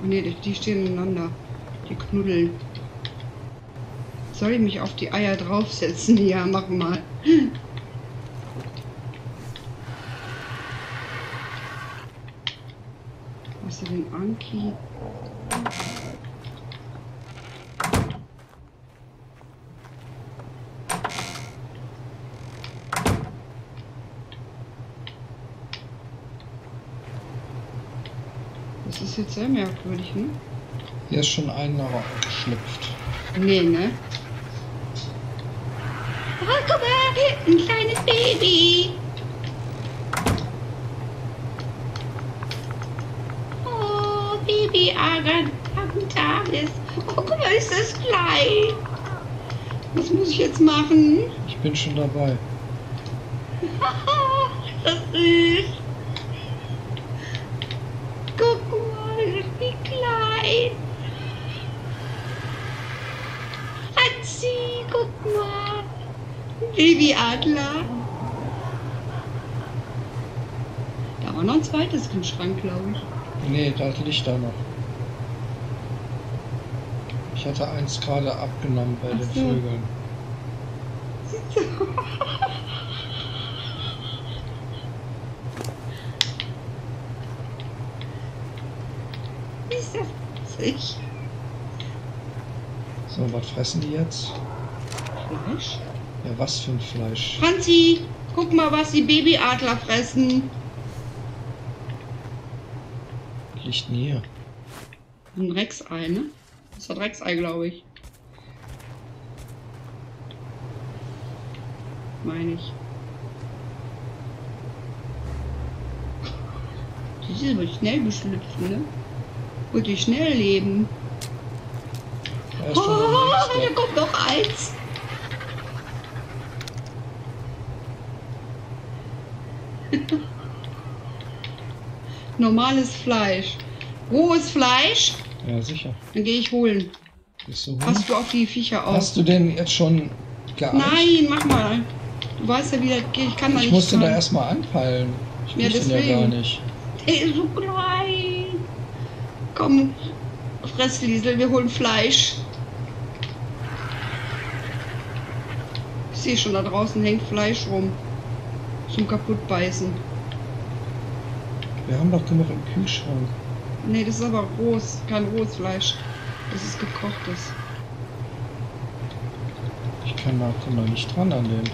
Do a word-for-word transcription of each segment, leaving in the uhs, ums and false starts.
Ne, die, die stehen ineinander. Die knuddeln. Soll ich mich auf die Eier draufsetzen? Ja, mach mal. Was ist denn Anki? Das ist jetzt sehr merkwürdig, ne? Hier ist schon einer geschlüpft. Nee, ne? Oh, guck mal, ein kleines Baby. Oh, Baby Agathis. Oh, guck mal, ist das klein. Was muss ich jetzt machen? Ich bin schon dabei. Das ist süß. Guck mal, wie klein. Hatzi, guck mal. Babyadler. Da war noch ein zweites im Schrank, glaube ich. Nee, da liegt da noch. Ich hatte eins gerade abgenommen bei Ach den so. Vögeln. Wie ist das witzig? So, was fressen die jetzt? Fleisch? Ja, was für ein Fleisch? Franzi, guck mal, was die Babyadler fressen. Liegt denn hier? Ein Rexei, ne? Das ist ein Rexei, glaube ich. Meine ich. Die sind aber schnell geschlüpft, ne? Und die schnell leben. Da ist Oh, schon der da nächste. kommt noch eins. Normales Fleisch. Rohes Fleisch? Ja, sicher. Dann gehe ich holen. Bist du Passt du auf die Viecher auf? Hast du denn jetzt schon geeicht? Nein, mach mal. Du weißt ja, wie das geht. Ich kann da Ich nicht. musste da dran. erstmal anpeilen. Ich Ja, wusste den ja gar deswegen. nicht. Der ist so klein. Komm, Fressliesel, wir holen Fleisch. Ich sehe schon, da draußen hängt Fleisch rum. Zum Kaputtbeißen. Wir haben doch genug im Kühlschrank. Nee, das ist aber rohes, kein rohes Fleisch. Das ist gekochtes. Ich kann da, komm da nicht dran an den.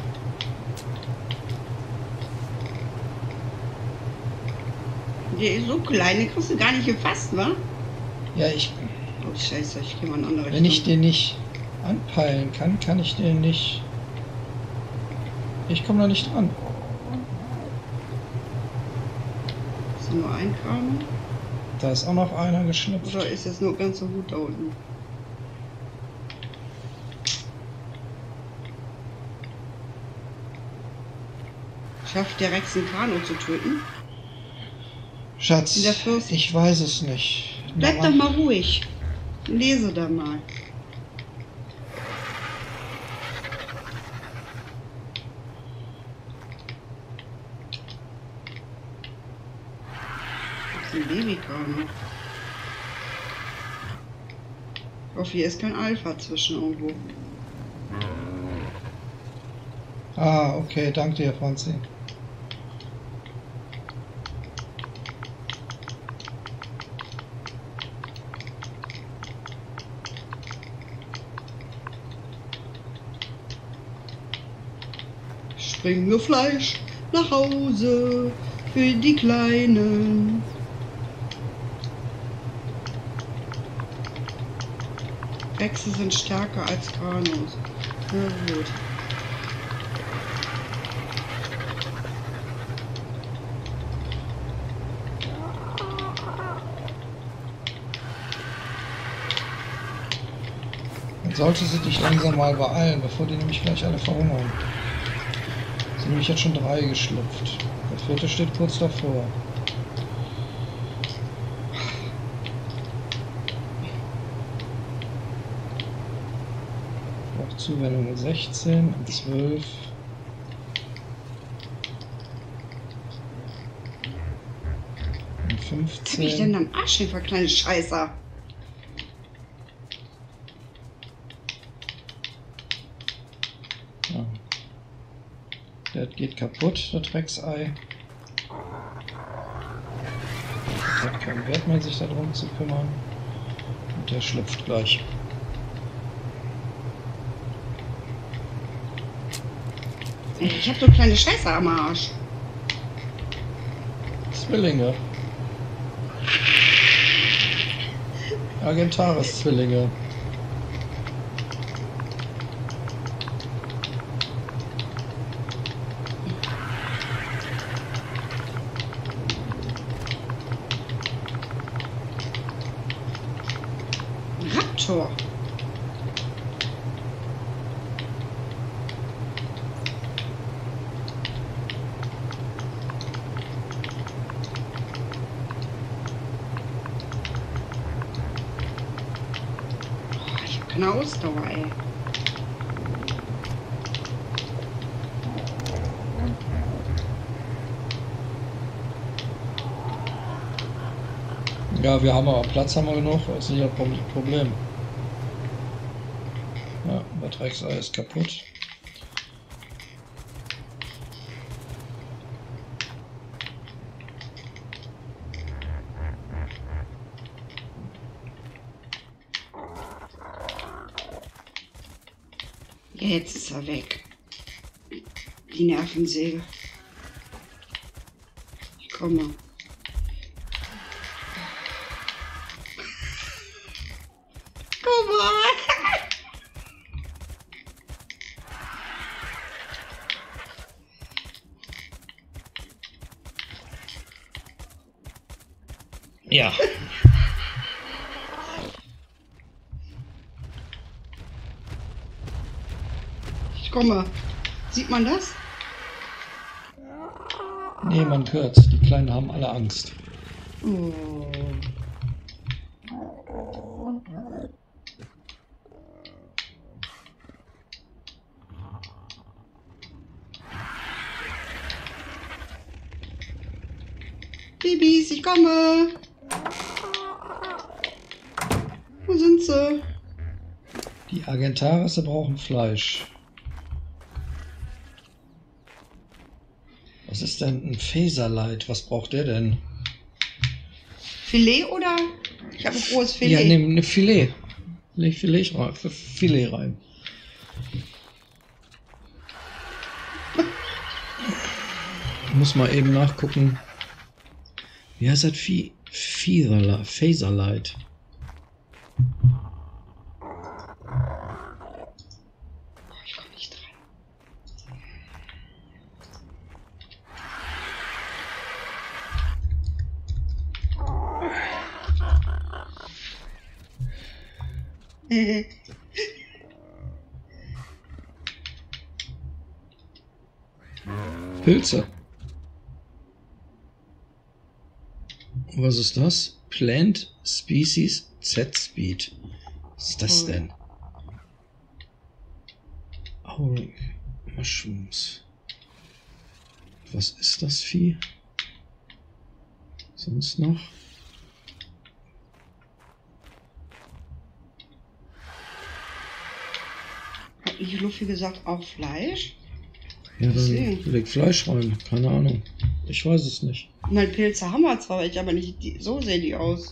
Der ist so klein, den kriegst du gar nicht gefasst, wa? Ja, ich. Oh, scheiße, ich gehe mal in eine andere Wenn ich Richtung. den nicht anpeilen kann, kann ich den nicht. Ich komme da nicht dran. Ist nur ein Kram? Da ist auch noch einer geschlüpft. Oder ist das nur ganz so gut da unten? Schafft der Rex ein Kano zu töten? Schatz, In der Fürst- ich weiß es nicht. Bleib doch mal ruhig. Lese da mal. Das ist ein Babykano. Ich hoffe, hier ist kein Alpha zwischen irgendwo. Ah, okay, danke dir, Franzi. Ich bringe Fleisch nach Hause für die Kleinen. Rexe sind stärker als Kanos. Na gut. Dann sollte sie dich langsam mal beeilen, bevor die nämlich gleich alle verhungern. Es sind nämlich jetzt schon drei geschlüpft. Der vierte steht kurz davor. Noch Zuwendung sechzehn und zwölf. Und fünfzehn. Was hab ich denn am Arsch für kleine Scheißer? Ja. Der geht kaputt, der Drecksei. Das hat keinen Wert mehr, sich darum zu kümmern. Und der schlüpft gleich. Ich hab so kleine Scheiße am Arsch. Zwillinge. Argentaris-Zwillinge. Raptor. Keine Ausdauer, ey. Ja, wir haben aber Platz, haben wir genug, das ist nicht das Problem. Ja, der Drecksei ist kaputt. Jetzt ist er weg. Die Nervensäge. Ich komme. Guck mal. Ja. Ich komme. Sieht man das? Nee, man hört's. Die Kleinen haben alle Angst. Oh. Babys, ich komme. Wo sind sie? Die Argentarisse brauchen Fleisch. Was ist denn ein Faserlight? Was braucht der denn? Filet oder? Ich habe ein rohes Filet. Ja, nimm eine Filet. Leg Filet rein. Filet rein. Ich muss mal eben nachgucken. Wie heißt das Vieh? Faserlight. Ich komme nicht dran. Pilze. Was ist das? Plant Species Z-Speed. Was ist das denn? Auring Mushrooms. Was ist das Vieh? Sonst noch? Hat nicht Luffy gesagt, auch Fleisch? Ja, dann Deswegen. leg Fleisch rein. Keine Ahnung. Ich weiß es nicht. Meine Pilze haben wir zwar, ich aber nicht, die, so sehen die aus.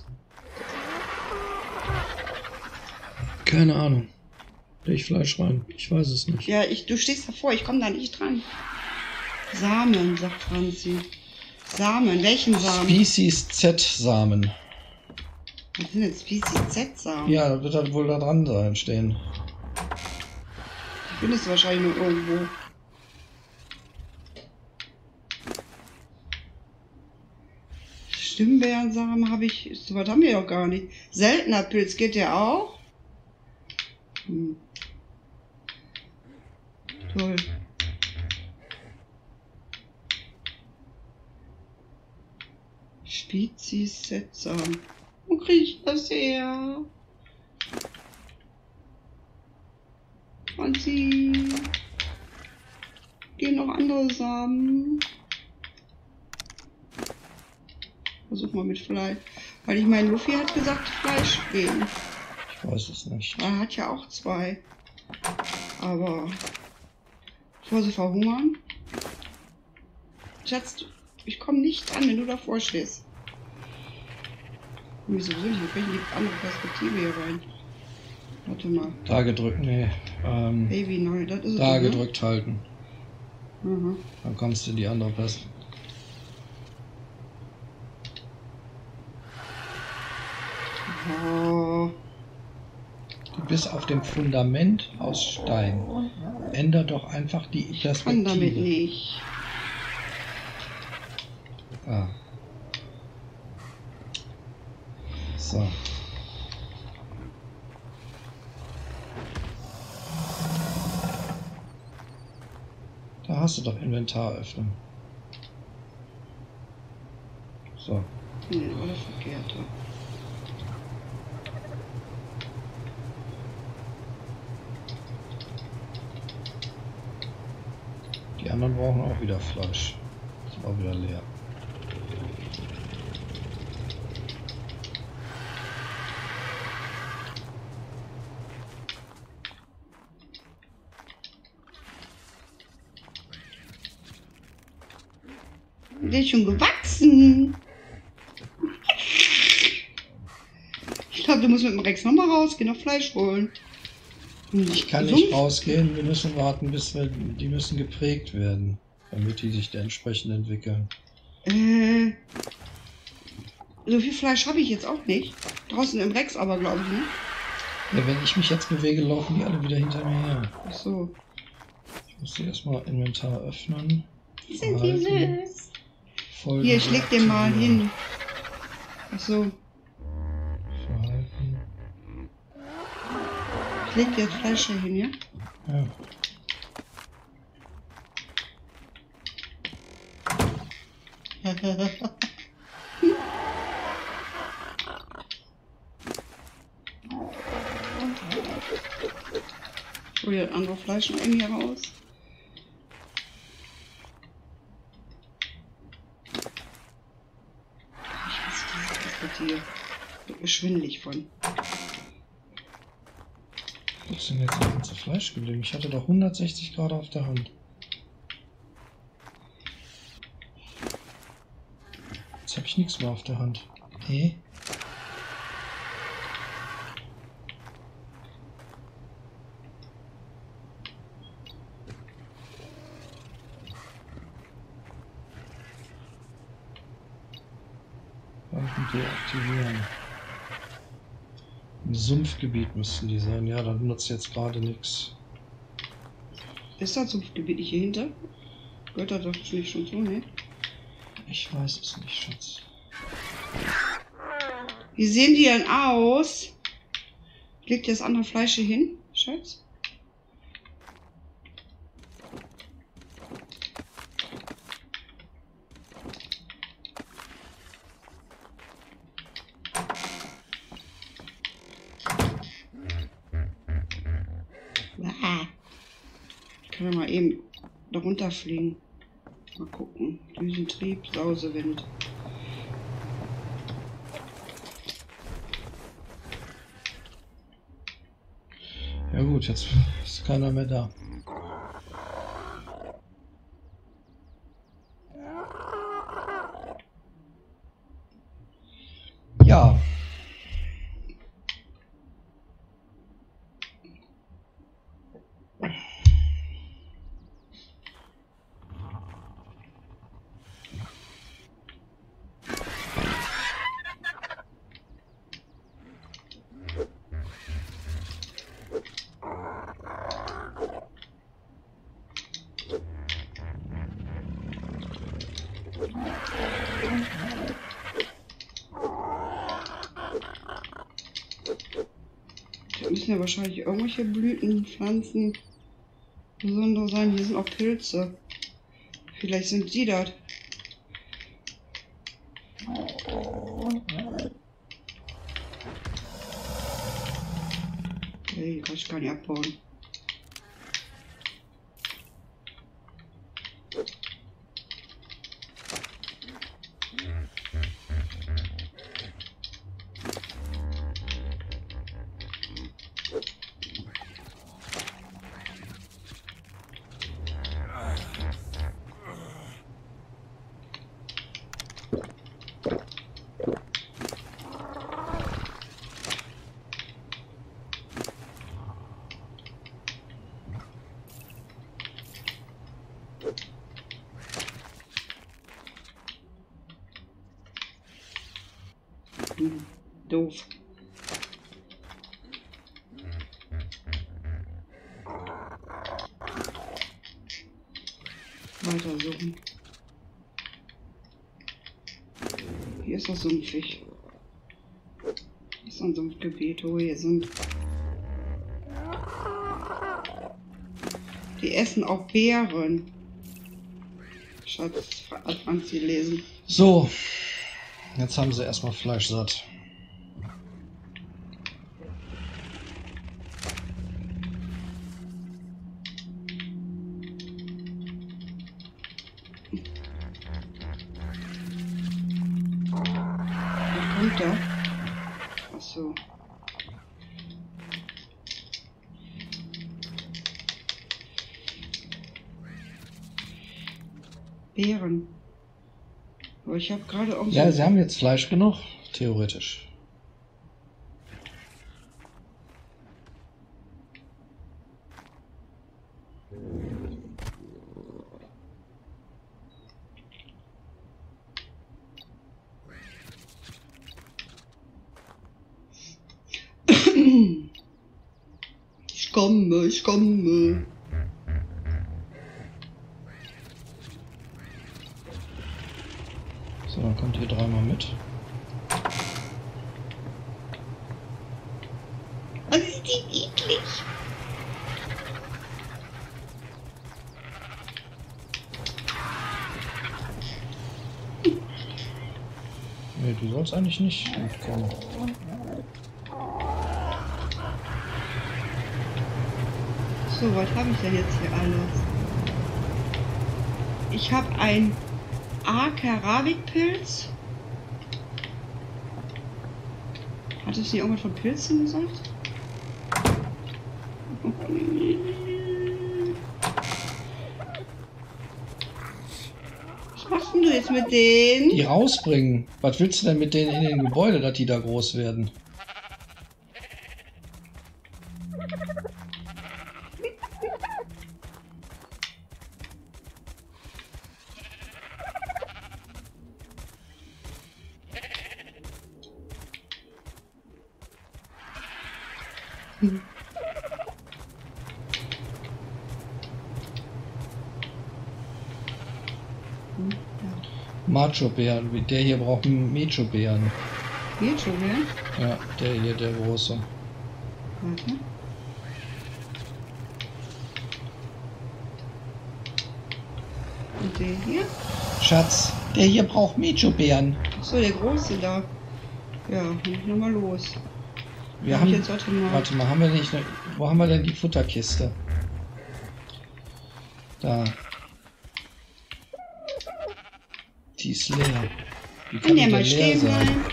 Keine Ahnung. Leg Fleisch rein. Ich weiß es nicht. Ja, ich, du stehst davor, ich komme da nicht dran. Samen, sagt Franzi. Samen, welchen Samen? Species Z-Samen. Was sind jetzt Species Z-Samen? Ja, da wird halt wohl da dran sein, stehen. Ich finde es wahrscheinlich nur irgendwo. Stimbeerensamen habe ich, so was haben wir doch gar nicht. Seltener Pilz, geht der auch? Hm. Toll. Spezies Setsamen. Wo kriege ich das her? Franzi. Gehen noch andere Samen. Versuch mal mit Fleisch. Weil ich meine, Luffy hat gesagt, Fleisch geben. Ich weiß es nicht. Er hat ja auch zwei. Aber bevor sie verhungern. Schatz, ich komme nicht an, wenn du davor stehst. Wieso will ich? Ich die andere Perspektive hier rein. Warte mal. Da gedrückt, nee. Ähm, Baby, nein, das ist da es, ne? gedrückt halten. Mhm. Dann kommst du in die andere Perspektive. Oh. Du bist auf dem Fundament aus Stein. Änder doch einfach die Perspektive. Kann damit nicht. Ah. So. Da hast du doch Inventar öffnen. So. Nee, war das verkehrt. Die anderen brauchen auch wieder Fleisch. Ist auch wieder leer. Der ist schon gewachsen. Ich glaube, du musst mit dem Rex nochmal rausgehen, noch Fleisch holen. Ich kann nicht rausgehen, wir müssen warten, bis wir, die müssen geprägt werden, damit die sich entsprechend entwickeln. Äh, so viel Fleisch habe ich jetzt auch nicht. Draußen im Rex aber, glaube ich, ne? Ja, wenn ich mich jetzt bewege, laufen die alle wieder hinter mir her. Ach so. Ich muss erstmal Inventar öffnen. Die sind die süß. Folgen Hier, ich leg den mal hin. Ach so. Verhalten. Ich leg jetzt Fleisch hier hin, ja? Ja. Hol das andere Fleisch noch irgendwie raus. Ich hasse diese Perspektive. Wird mir schwindelig von. Wo ist denn jetzt das ganze Fleisch geblieben? Ich hatte doch hundertsechzig Grad auf der Hand. Jetzt habe ich nichts mehr auf der Hand. Hä? Deaktivieren. Im Sumpfgebiet müssten die sein. Ja, dann nutzt jetzt gerade nichts. Ist das Sumpfgebiet nicht hier hinter? Gehört das doch nicht schon so, ne? Ich weiß es nicht, Schatz. Wie sehen die denn aus? Legt ihr das andere Fleisch hier hin, Schatz? Ich kann ja mal eben darunter fliegen. Mal gucken. Düsentrieb, Sausewind. Ja gut, jetzt ist keiner mehr da. Ja. Da müssen ja wahrscheinlich irgendwelche Blüten, Pflanzen, besondere sein. Hier sind auch Pilze. Vielleicht sind die das. Hey, kann ich gar nicht abbauen. Hm, doof. Weiter suchen. Hier ist das sumpfig. Hier ist ein Sumpfgebiet, wo wir hier sind. Die essen auch Beeren. Schatz, hat Franzi lesen. So, jetzt haben sie erstmal Fleisch satt. Was kommt da? Ach so. Beeren. Aber ich habe gerade auch so. Ja, sie haben jetzt Fleisch genug, theoretisch. Ich komme, ich komme. So, dann kommt ihr dreimal mit. Was ist die niedlich? Nee, du sollst eigentlich nicht mitkommen. So, was habe ich denn jetzt hier alles? Ich habe ein A-Keramikpilz. Hat es nicht irgendwas von Pilzen gesagt? Was machst denn du jetzt mit denen? Die rausbringen. Was willst du denn mit denen in den Gebäude, dass die da groß werden? Hm. Hm, ja. Macho-Bären. Der hier braucht Mecho-Bären. Geht schon, ja? Ja, der hier, der große. Warte. Und der hier? Schatz, der hier braucht Mecho-Bären. Achso, der große da. Ja, muss ich nochmal los. Wir Hab haben, ich jetzt warte mal. warte mal, haben wir nicht, ne, wo haben wir denn die Futterkiste? Da. Die ist leer. Wie Kann die der mal denn leer stehen sein? bleiben?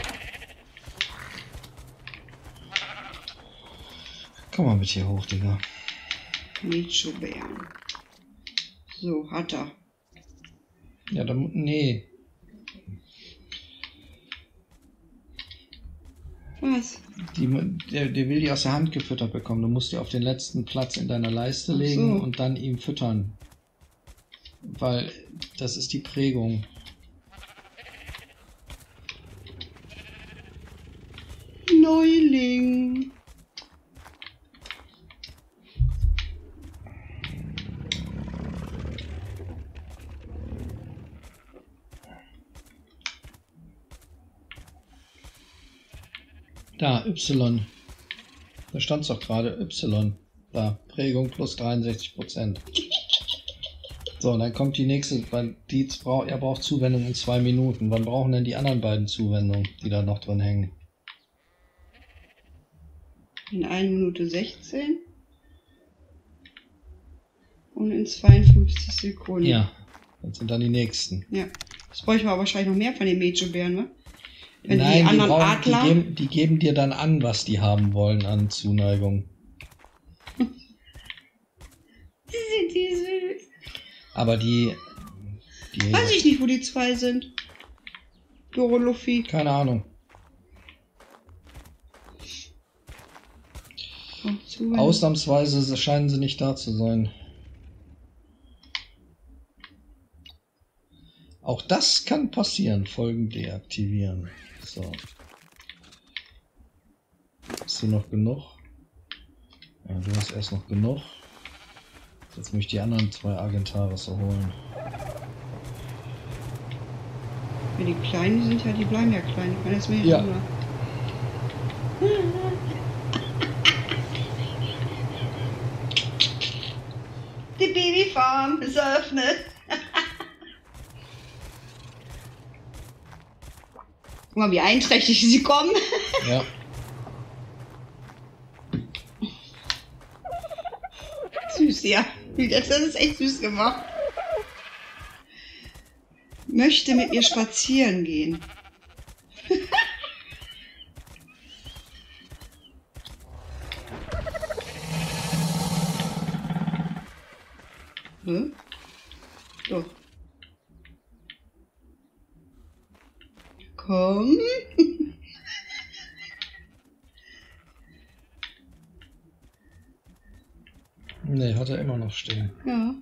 Komm mal mit hier hoch, Digga. Micho-Bären. So, hat er. Ja, dann, nee. Was? Die, der, der will die aus der Hand gefüttert bekommen. Du musst die auf den letzten Platz in deiner Leiste Ach legen so. und dann ihm füttern. Weil das ist die Prägung. Neuling. Da, Y. Da stand es doch gerade, Y. Da, Prägung plus dreiundsechzig Prozent. So, und dann kommt die nächste, weil die braucht, er braucht Zuwendung in zwei Minuten. Wann brauchen denn die anderen beiden Zuwendungen, die da noch drin hängen? In einer Minute sechzehn. Und in zweiundfünfzig Sekunden. Ja, das sind dann die nächsten. Ja. Das bräuchten wir wahrscheinlich noch mehr von den Mädchenbären, ne? Wenn Nein, die die, anderen brauchen, Adler. die, geben, die geben dir dann an, was die haben wollen an Zuneigung. Die sind die süß. Aber die... die Weiß ich nicht, wo die zwei sind. Doro Luffy. keine Ahnung. Oh, zu- Ausnahmsweise scheinen sie nicht da zu sein. Auch das kann passieren. Folgen deaktivieren. So. hast du noch genug. Ja, du hast erst noch genug. Jetzt möchte ich die anderen zwei Argentaris so holen. Ja, die Kleinen sind ja, die bleiben ja klein. Ich meine, das wäre Ja. Hunger. Die Babyfarm ist eröffnet. Guck mal, wie einträchtig sie kommen. Ja. Süß, ja. Das ist echt süß gemacht. Möchte mit mir spazieren gehen. Hm? So. Komm. Nee, hat er immer noch stehen. Ja.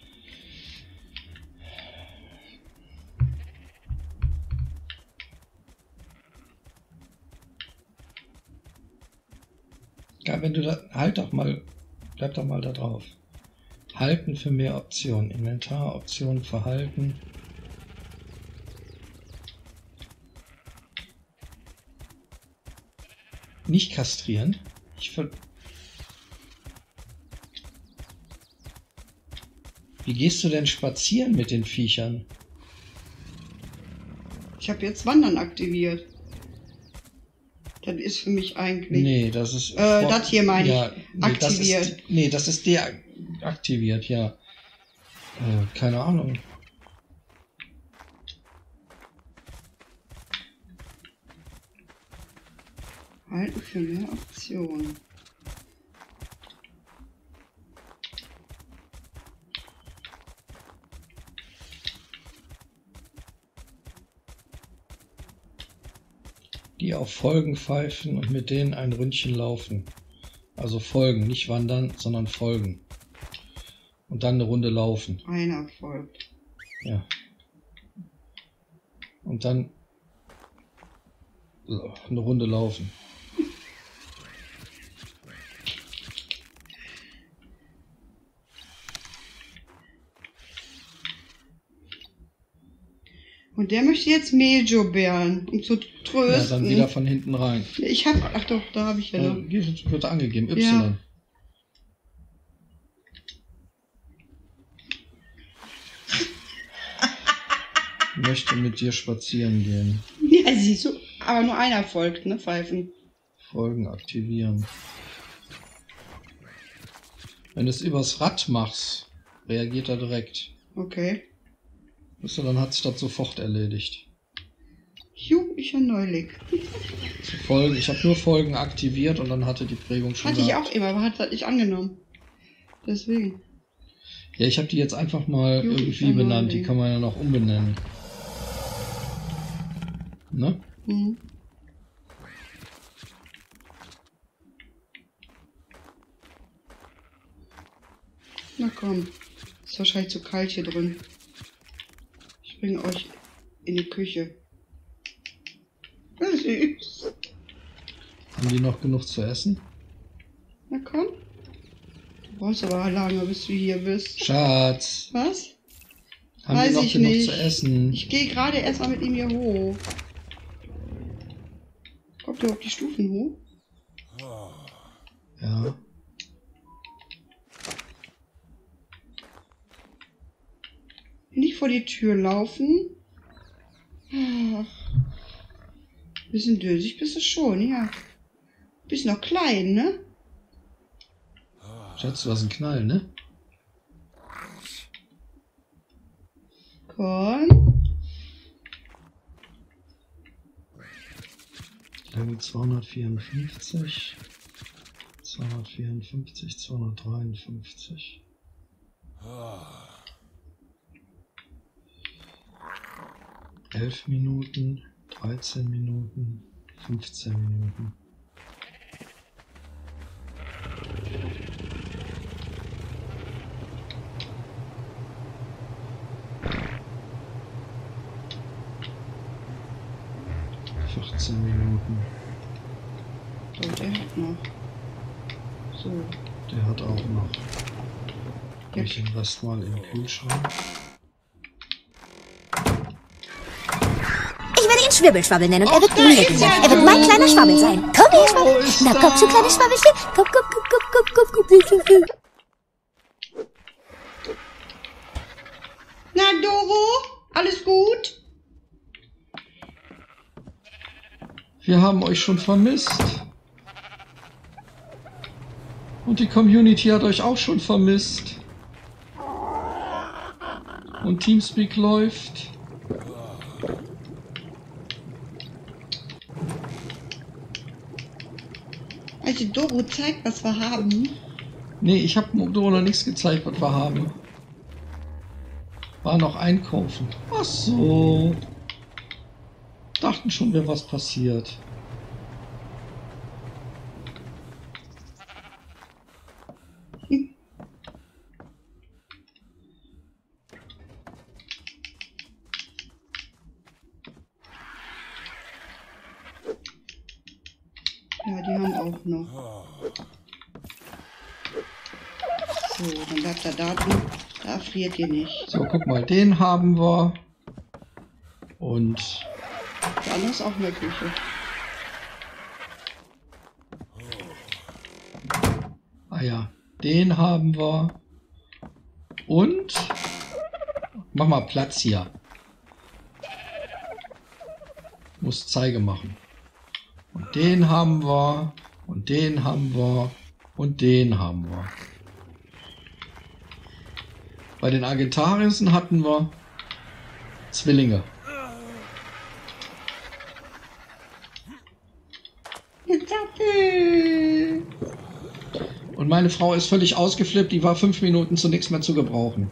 Ja, wenn du da, halt doch mal, bleib doch mal da drauf. Halten für mehr Optionen. Inventar, Optionen, Verhalten. Nicht kastrieren. Ich ver Wie gehst du denn spazieren mit den Viechern? Ich habe jetzt Wandern aktiviert. Das ist für mich eigentlich. Nee, das ist. Äh, das hier meine ich. ja, nee, aktiviert. Das ist, nee, das ist deaktiviert, ja. Äh, keine Ahnung. Halten für mehr Optionen. Die auf Folgen pfeifen und mit denen ein Ründchen laufen. Also folgen, nicht wandern, sondern folgen. Und dann eine Runde laufen. Einer folgt. Ja. Und dann eine Runde laufen. Und der möchte jetzt Mejo bären, um zu trösten. Ja, dann wieder von hinten rein. Ich hab, ach doch, da habe ich ja noch. Äh, wird angegeben, Y. Ja. Möchte mit dir spazieren gehen. Ja, siehst du, aber nur einer folgt, ne, Pfeifen. Folgen aktivieren. Wenn du es übers Rad machst, reagiert er direkt. Okay. Weißt du, dann hat sich das sofort erledigt. Ju, ich habe neulich. Folgen, ich habe nur Folgen aktiviert und dann hatte die Prägung schon. Hatte ich gehabt. auch immer, aber hat das nicht angenommen. Deswegen. Ja, ich habe die jetzt einfach mal Ju, ich irgendwie hab benannt. neulich. Die kann man ja noch umbenennen. Ne? Mhm. Na komm. Ist wahrscheinlich zu kalt hier drin. Ich bringe euch in die Küche. Na, süß. Haben die noch genug zu essen? Na komm. Du brauchst aber lange, bis du hier bist. Schatz, Was? haben Weiß die noch ich genug nicht. zu essen? Ich gehe gerade erstmal mit ihm hier hoch. Kommt ihr auf die Stufen hoch? Ja. Nicht vor die Tür laufen. Ach. Bisschen dösig bist du schon, ja. Bist noch klein, ne? Schatz, du hast einen Knall, ne? Komm. Level zweihundertvierundfünfzig. zweihundertvierundfünfzig, zweihundertdreiundfünfzig. elf Minuten, dreizehn Minuten, fünfzehn Minuten. vierzehn Minuten. So, der hat noch. So. Der hat auch noch. Ich den Rest mal im Kühlschrank. Ich werde ihn Schwirbelschwabbel nennen und er wird unregelmäßig. Er wird mein kleiner Schwabbel sein. Komm her, Schwabbel. Na komm schon, kleines Schwabbelchen. Komm, komm, komm, komm, komm, komm, komm, komm, komm. Na, Doro? Alles gut? Wir haben euch schon vermisst. Und die Community hat euch auch schon vermisst. Und Teamspeak läuft. Also Doro zeigt, was wir haben. Nee, ich habe Doro noch nichts gezeigt, was wir haben. War noch einkaufen. Ach so. Dachten schon, wäre was passiert. Ja, die haben auch noch. So, dann bleibt er da drin. Da friert ihr nicht. So, guck mal, den haben wir. Und Der andere ist auch in der Küche. ah ja, den haben wir. Und mach mal Platz hier. Muss Zeige machen. Und den haben wir. Und den haben wir. Und den haben wir. Bei den Argentariern hatten wir Zwillinge. Und meine Frau ist völlig ausgeflippt, die war fünf Minuten zu nichts mehr zu gebrauchen.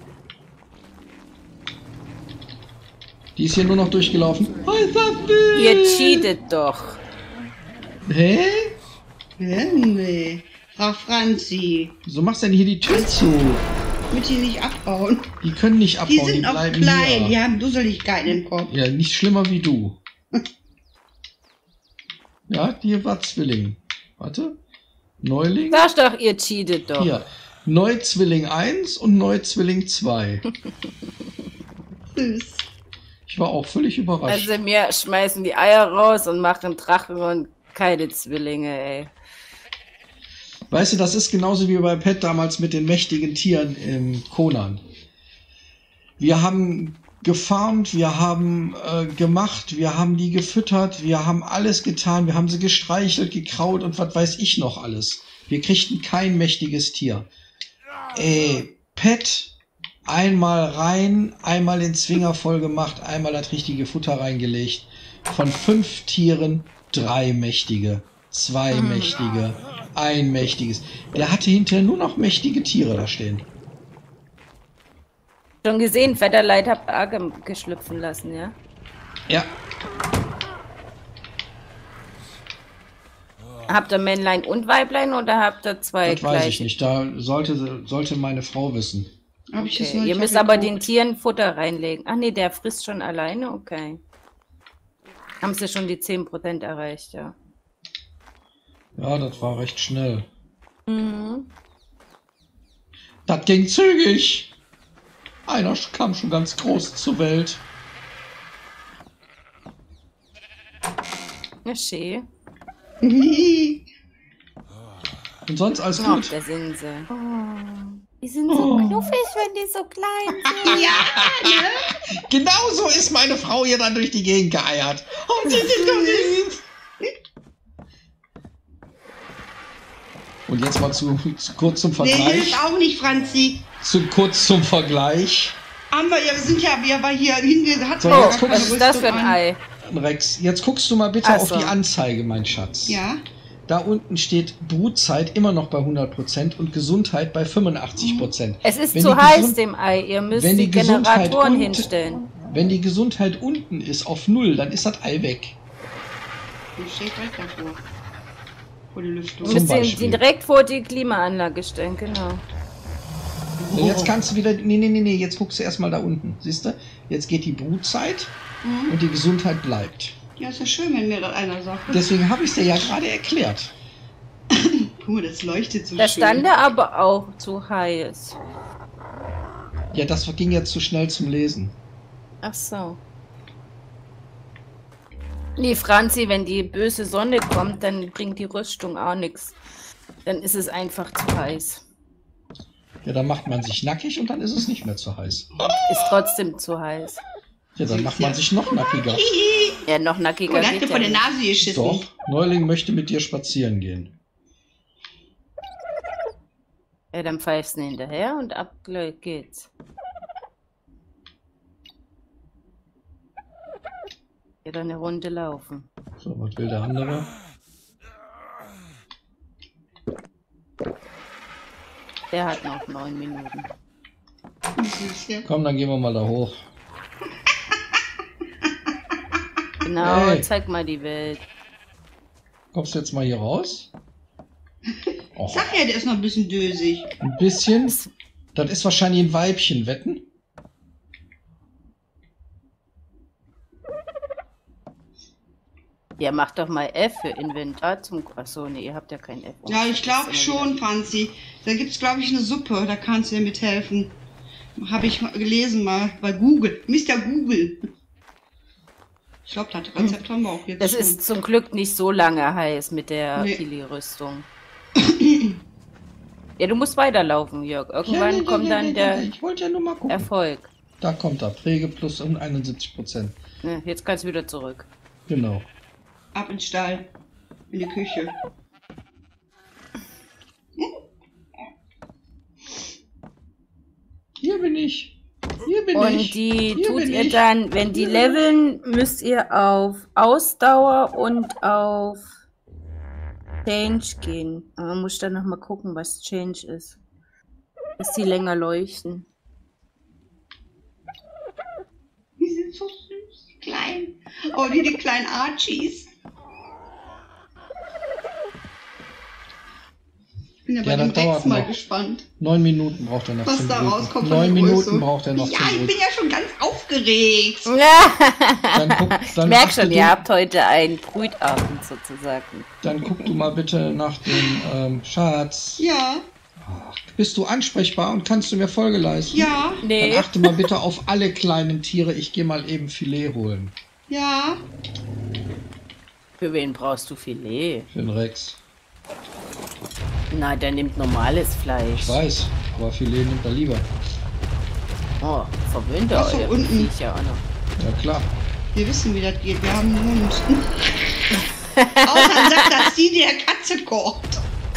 Die ist hier nur noch durchgelaufen. Ihr cheatet doch. Hä? Hä? Nee. Frau Franzi. Wieso machst du denn hier die Tür zu? Damit die nicht abbauen. Die können nicht abbauen, Die die, sind auch bleiben klein. hier. Die haben Dusseligkeiten im Kopf. Ja, nicht schlimmer wie du. Ja, die war Zwilling. Warte. Neuling. Sag doch, ihr cheatet doch. Hier. Neuzwilling eins und Neuzwilling zwei. Süß. Ich war auch völlig überrascht. Also mir schmeißen die Eier raus und machen Drachen und keine Zwillinge, ey. Weißt du, das ist genauso wie bei Pet damals mit den mächtigen Tieren im Conan. Wir haben gefarmt, wir haben äh, gemacht, wir haben die gefüttert, wir haben alles getan, wir haben sie gestreichelt, gekraut und was weiß ich noch alles. Wir kriegten kein mächtiges Tier. Ey, Pet, einmal rein, einmal den Zwinger voll gemacht, einmal das richtige Futter reingelegt. Von fünf Tieren drei mächtige, zwei Mhm. mächtige, ein mächtiges. Der hatte hinterher nur noch mächtige Tiere da stehen. Schon gesehen, Fetterleid habt ihr ge geschlüpfen lassen, ja? Ja, Habt ihr Männlein und Weiblein oder habt ihr zwei das weiß ich gleiche? nicht. Da sollte, sollte meine Frau wissen. Hab ich das Okay. noch Ihr nicht müsst aber abgeguckt. den Tieren Futter reinlegen. Ach nee, der frisst schon alleine? Okay. Haben sie schon die zehn Prozent erreicht, ja. Ja, das war recht schnell. Mhm. Das ging zügig. Einer kam schon ganz groß zur Welt. Ja, schön. Und sonst alles Ach, gut. da sind sie. Oh, die sind so knuffig, wenn die so klein sind. Ja, ne? Genau so ist meine Frau hier dann durch die Gegend geeiert. Oh, die sind so süß. Und jetzt mal zu, zu kurz zum Nee, Vergleich. hilft auch nicht, Franzi. Zu kurz zum Vergleich. Haben wir, ja, wir sind ja, wir war hier hinge... Hat So, man ja jetzt gar guck, keine Was ist das für ein Rüstung an. Ei? Rex, jetzt guckst du mal bitte Ach auf so. die Anzeige, mein Schatz. Ja. Da unten steht Brutzeit immer noch bei hundert Prozent und Gesundheit bei fünfundachtzig Prozent. Es ist Wenn zu die heiß, Gesund- dem Ei. Ihr müsst wenn die, die Gesundheit Generatoren unten- hinstellen. Wenn die Gesundheit unten ist auf null, dann ist das Ei weg. Ich stehe gleich davor. Vor die Lüftung. Ihr Zum müsst den, Beispiel. die direkt vor die Klimaanlage stellen, genau. Und jetzt kannst du wieder. Nee, nee, nee, nee, jetzt guckst du erstmal da unten. Siehst du? Jetzt geht die Brutzeit und die Gesundheit bleibt. Ja, ist ja schön, wenn mir das einer sagt. Deswegen habe ich es dir ja gerade erklärt. Guck mal, das leuchtet so Da schön. stand er aber auch zu heiß. Ja, das ging jetzt zu schnell zum Lesen. Ach so. Nee, Franzi, wenn die böse Sonne kommt, dann bringt die Rüstung auch nichts. Dann ist es einfach zu heiß. Ja, dann macht man sich nackig und dann ist es nicht mehr zu heiß. Ist trotzdem zu heiß. Ja, dann macht man sich noch nackiger. Ja, noch Oh, nackiger der hat geht mir ja von der nicht. Nase geschissen. Doch, Neuling möchte mit dir spazieren gehen. Ja, dann pfeifst du ihn hinterher und ab geht's. Ja, dann eine Runde laufen. So, was will der andere? Der hat noch neun Minuten. Süß, ja. Komm, dann gehen wir mal da hoch. Genau, Hey. zeig mal die Welt. Kommst du jetzt mal hier raus? Oh, Sag ja, der ist noch ein bisschen dösig. ein bisschen. Das ist wahrscheinlich ein Weibchen, wetten? Ja, mach doch mal F für Inventar zum... Achso, nee, ihr habt ja kein F. Ja, ich glaube schon, Franzi. Da gibt's, glaube ich, eine Suppe. Da kannst du dir mithelfen. Habe ich mal gelesen mal bei Google. Mister Google. Ich glaube, das Rezept haben wir auch jetzt Das schon. ist zum Glück nicht so lange heiß mit der Nee. Pili-Rüstung. Ja, du musst weiterlaufen, Jörg. Irgendwann Ja, ja, kommt ja, dann ja, der ja, ich wollte ja nur mal gucken. Erfolg. Da kommt er. Präge plus um einundsiebzig Prozent. Ne, jetzt kannst du wieder zurück. Genau. Ab in den Stall. In die Küche. Hier bin ich. Hier bin Und ich. die Hier tut bin ihr ich. dann, wenn die leveln, müsst ihr auf Ausdauer und auf Change gehen. Aber man muss dann nochmal gucken, was Change ist. Dass die länger leuchten. Die sind so süß. Klein. Oh, die, die kleinen Archies. Ich bin ja bei Ja, dem das dauert Rex mal noch. gespannt. Neun Minuten braucht er noch Was zum da Brüten. rauskommt von Neun der Minuten Größe. braucht er noch Ja, zum ich Brüten. bin ja schon ganz aufgeregt. Dann guck, dann Ich merke achte schon, du, ihr habt heute einen Brütabend sozusagen. Dann guck du mal bitte nach dem ähm, Schatz. Ja, Bist du ansprechbar und kannst du mir Folge leisten? ja, Nee. Dann achte mal bitte auf alle kleinen Tiere. Ich gehe mal eben Filet holen. ja. Für wen brauchst du Filet? Für den Rex. Na, der nimmt normales Fleisch. Ich weiß, aber Filet nimmt er lieber. Oh, verwöhnt er Was so euer unten? Viecher auch noch. Ja klar. Wir wissen, wie das geht. Wir haben einen Hund. Außer sagt, dass die der Katze kocht.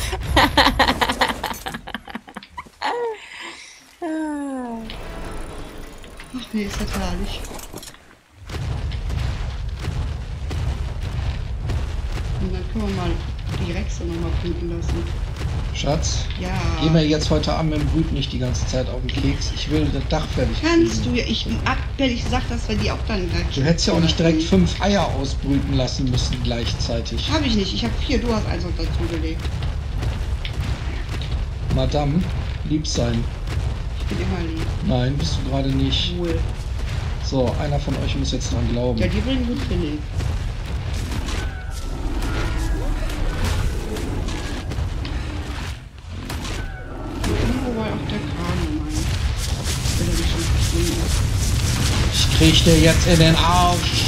Ach nee, ist das herrlich. Und dann können wir mal die Rexe nochmal brüten lassen. Schatz, Ja. geh mir jetzt heute Abend mit dem Brüten nicht die ganze Zeit auf den Keks. Ich will das Dach fertig Kannst kriegen. du ja. Ich hab ehrlich gesagt, dass wir die auch dann gleich. Du hättest ja auch nicht direkt fünf Eier ausbrüten lassen müssen gleichzeitig. Hab ich nicht. Ich habe vier. Du hast eins noch dazu gelegt. Madame, lieb sein. Ich bin immer lieb. Nein, bist du gerade nicht. Wohl. So, einer von euch muss jetzt dran glauben. Ja, die bringen gut Filet. Irgendwo war auch der Kran, mein. Will er mich schon verstehen. Ich krieg dir jetzt in den Arsch.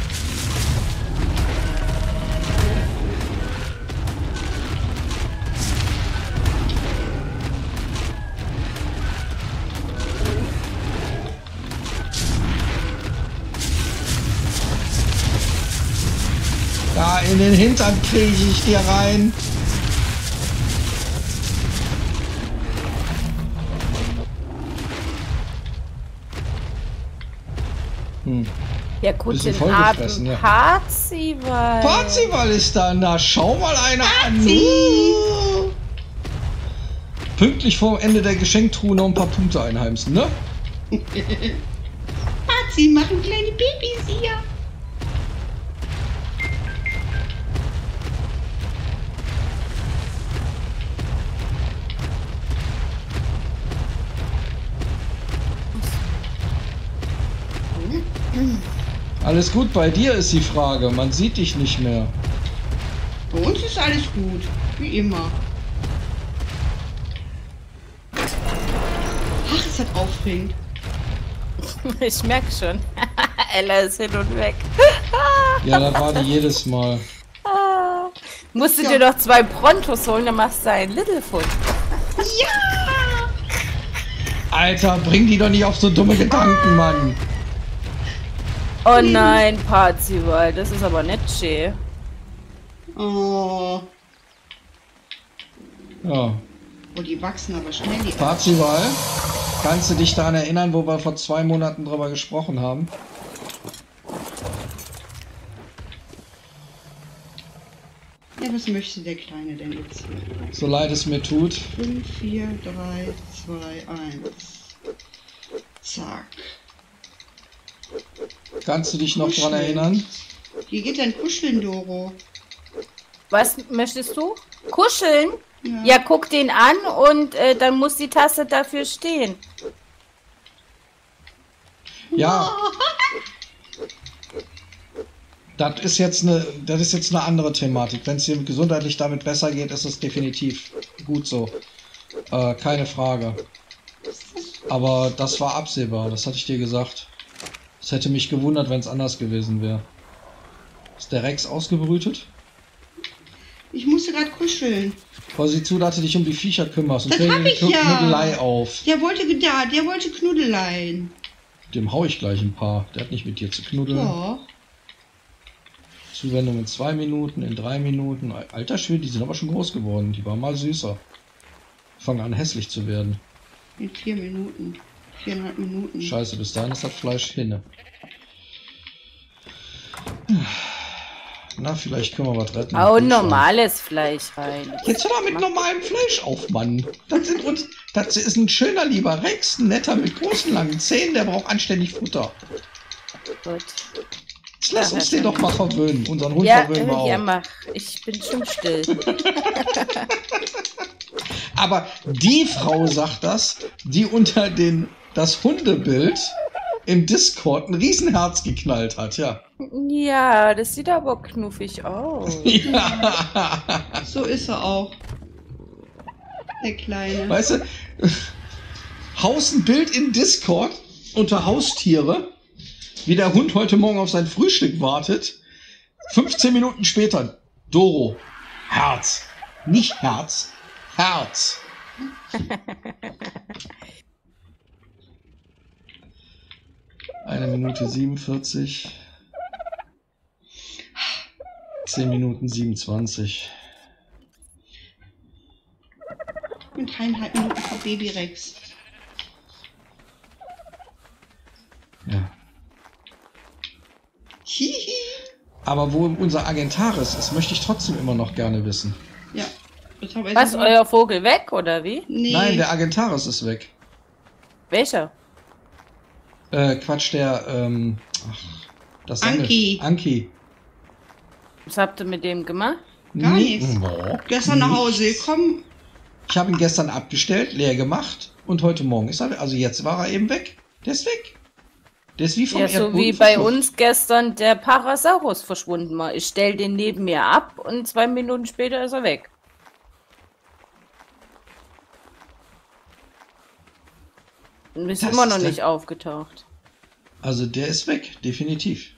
Da in den Hintern kriege ich dir rein. Hm. Ja gut, Bisschen den vollgefressen, Abend ja. Parzival. Parzival ist da. Na, schau mal einer an. Parzi. Uh. Pünktlich vor Ende der Geschenktruhe noch ein paar Punkte einheimsen, ne? Pazi machen kleine Babys hier. Hallo Alles gut, bei dir ist die Frage. Man sieht dich nicht mehr. Bei uns ist alles gut. Wie immer. Ach, ist das aufregend. Ich merke schon. Ella ist hin und weg. Ja, das war die jedes Mal. Ah. Musst du Ja. dir doch zwei Prontos holen, dann machst du einen Littlefoot. Ja! Alter, bring die doch nicht auf so dumme Gedanken, Mann. Oh nein, Parzival, das ist aber nicht schön. Oh. Ja. Oh, die wachsen aber schnell. Die Parzival, kannst du dich daran erinnern, wo wir vor zwei Monaten drüber gesprochen haben? Ja, was möchte der Kleine denn jetzt? So leid es mir tut. fünf, vier, drei, zwei, eins. Zack. Kannst du dich noch Kuscheln. dran erinnern? Wie geht denn kuscheln, Doro? Was möchtest du? Kuscheln? Ja. Ja, guck den an und äh, dann muss die Tasse dafür stehen. Ja. Das ist jetzt eine, das ist jetzt eine andere Thematik. Wenn es dir gesundheitlich damit besser geht, ist es definitiv gut so. Äh, keine Frage. Aber das war absehbar, das hatte ich dir gesagt. Es hätte mich gewundert, wenn es anders gewesen wäre. Ist der Rex ausgebrütet? Ich musste gerade kuscheln. Boah, sieh zu, dass du dich um die Viecher kümmerst und Das stell hab dir ich die ja. Knuddelei auf. Der wollte da, der wollte Knuddeleien. Dem hau ich gleich ein paar. Der hat nicht mit dir zu knuddeln. Ja. Zuwendung in zwei Minuten, in drei Minuten. Alter Schwede, die sind aber schon groß geworden. Die waren mal süßer. Fangen an hässlich zu werden. In vier Minuten. Viereinhalb Minuten. Scheiße, bis dahin ist das Fleisch hinne. Na, vielleicht können wir was retten. Hau Gut, normales Fleisch rein. jetzt hör doch mit normalem Fleisch auf, Mann. Das, sind uns, das ist ein schöner lieber Rex, ein netter mit großen langen Zähnen, der braucht anständig Futter. Gut. Jetzt lass Ja, uns ja, den ja. doch mal verwöhnen. Unseren Hund Ja, verwöhnen wir ja, auch. mach. Ich bin schon still. Aber die Frau sagt das, die unter den, das Hundebild im Discord ein Riesenherz geknallt hat, ja. Ja, das sieht aber knuffig aus. Ja. So ist er auch. Der Kleine. Weißt du, haust ein Bild in Discord unter Haustiere, wie der Hund heute Morgen auf sein Frühstück wartet. fünfzehn Minuten später, Doro, Herz. Nicht Herz, Herz. Eine Minute siebenundvierzig. Zehn Minuten siebenundzwanzig. Und dreieinhalb Minuten für Baby Rex. Ja. Hihi. Aber wo unser Agentaris ist, möchte ich trotzdem immer noch gerne wissen. Ja. Das haben wir Was, jetzt- euer Vogel weg, oder wie? Nee. Nein, der Agentaris ist weg. Welcher? Äh, Quatsch, der, ähm, ach, das Anki. Sende- Anki. Was habt ihr mit dem gemacht? Gar Nie- nichts. Boah, Gestern nach nichts. Hause gekommen. Ich habe ihn gestern abgestellt, leer gemacht und heute Morgen ist er, also jetzt war er eben weg. Der ist weg. Der ist wie vom Ja, so Erdboden wie bei verschwunden. uns gestern der Parasaurus verschwunden war. Ich stell den neben mir ab und zwei Minuten später ist er weg. Und ist Das immer ist noch der- nicht aufgetaucht. Also der ist weg, definitiv.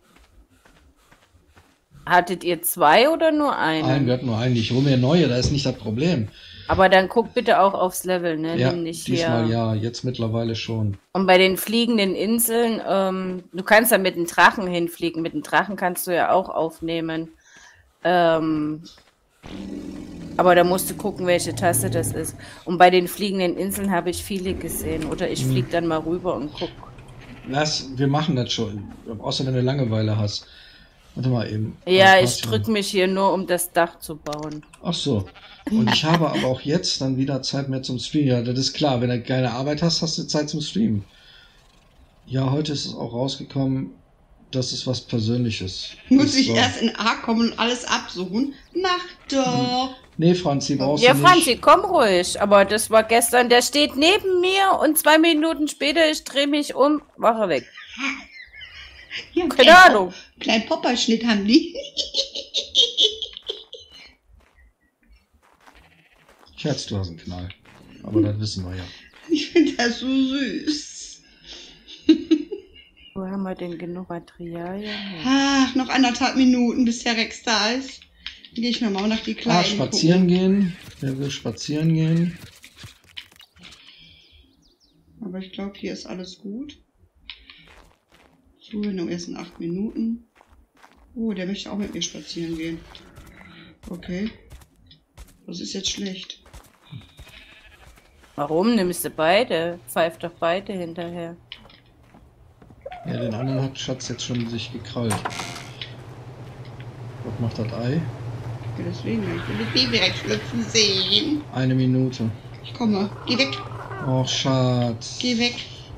Hattet ihr zwei oder nur einen? Einen, wir hatten nur einen, ich hole mir neue, da ist nicht das Problem. Aber dann guck bitte auch aufs Level, ne? Ja, Nimm nicht diesmal hier. ja, jetzt mittlerweile schon. Und bei den fliegenden Inseln, ähm, du kannst da mit einem Drachen hinfliegen. Mit einem Drachen kannst du ja auch aufnehmen. Ähm, aber da musst du gucken, welche Taste das ist. Und bei den fliegenden Inseln habe ich viele gesehen. Oder ich Mhm. flieg dann mal rüber und guck. Lass, wir machen das schon. Außer wenn du Langeweile hast. Warte mal eben. Ja, Ah, ich passt drück mich hier nur, um das Dach zu bauen. Ach so. Und ich habe aber auch jetzt dann wieder Zeit mehr zum Streamen. Ja, das ist klar. Wenn du keine Arbeit hast, hast du Zeit zum Streamen. Ja, heute ist es auch rausgekommen, das ist was Persönliches. Muss Das ich war- erst in A kommen und alles absuchen? Mach doch. Nee, Franzi, brauchst Ja, du nicht. Franzi, komm ruhig. Aber das war gestern, der steht neben mir und zwei Minuten später, ich drehe mich um, war er weg. Ja, Keine kleinen Ahnung. Pop- Kleinen Popperschnitt haben die. Schatz, du hast einen Knall. Aber das wissen wir ja. Ich finde das so süß. Wo haben wir denn genug Materialien? Ach, noch anderthalb Minuten, bis der Rex da ist. Dann gehe ich nochmal nach die Ah, Kleinen spazieren gehen. Wer will spazieren gehen? gucken. Aber ich glaube, hier ist alles gut. Zuwendung erst in acht Minuten. Oh, der möchte auch mit mir spazieren gehen. Okay. Das ist jetzt schlecht. Warum? Nimmst du beide? Pfeift doch beide hinterher. Ja, den anderen hat Schatz jetzt schon sich gekrallt. Was macht das Ei? Ja, deswegen, ich will das Baby wegschlüpfen sehen. Eine Minute. Ich komme. Geh weg. Och, Schatz. Geh weg.